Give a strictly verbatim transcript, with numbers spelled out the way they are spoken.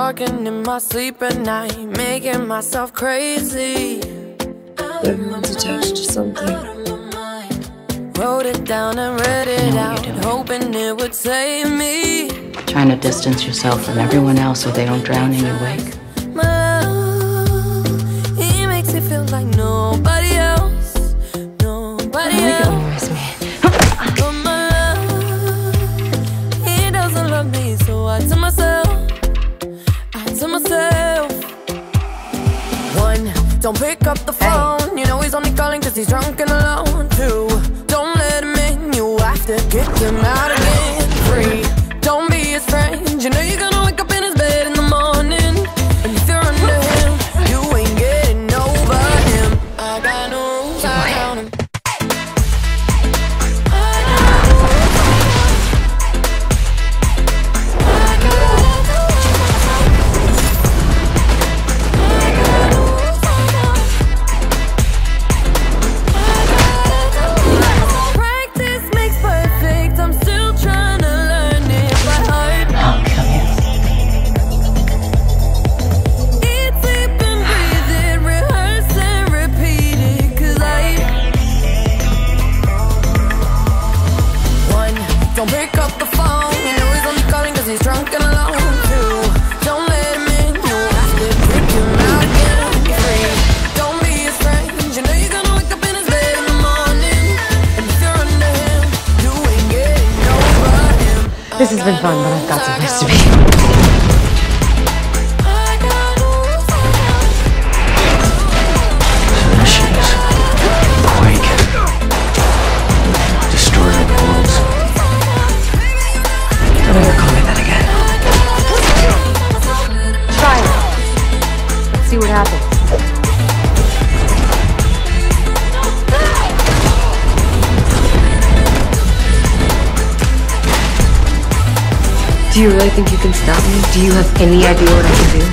talking in my sleep at night, making myself crazy. Everyone's attached to something. Wrote it down and read it out, hoping it would save me. Trying to distance yourself from everyone else so they don't drown in your wake. My love, he makes me feel like nobody else, nobody else. Always me. But my love, he doesn't love me, so I tell myself, I tell myself. One, don't pick up the phone, you know he's only calling cause he's drunk and alone. Two, don't let him in, you have to kick him out again. Three, don't be his friend, you know you're gonna wake up in his bed in the morning. And if you're under him, you ain't getting over him. I got no rules, I count him. Don't pick up the phone, you know he's only calling cause he's drunk and alone. Two, don't let him in, you have to kick him out again. Three, don't be his friend, you know you're gonna wake up in his bed in the morning. And if you're under him, you ain't getting over him. This has been fun, but I've got some place to be. Quake. Destroying worlds. Don't ever call me that again. Try it. Let's see what happens. Do you really think you can stop me? Do you have any idea what I can do?